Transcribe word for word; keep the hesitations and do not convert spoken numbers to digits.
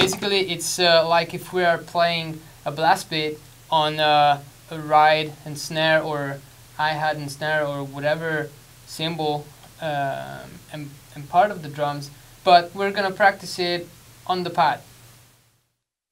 basically it's uh, like if we are playing a blast beat on uh, a ride and snare or hi-hat and snare or whatever cymbal um, and, and part of the drums, but we're gonna practice it on the pad.